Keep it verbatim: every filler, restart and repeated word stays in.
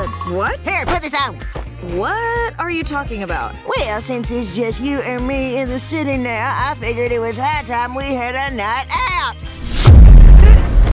attitude. What? Here, put this on. What are you talking about? Well, since it's just you and me in the city now, I figured it was high time we had a night